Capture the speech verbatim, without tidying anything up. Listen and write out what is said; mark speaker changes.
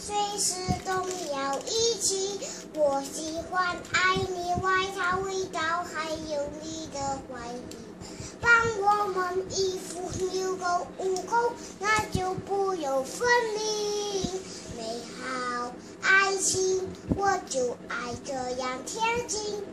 Speaker 1: 随时都要一起。我喜欢爱你外套味道，还有你的怀疑。帮我们衣服留够五口，那就不用分离。美好爱情，我就爱这样贴近。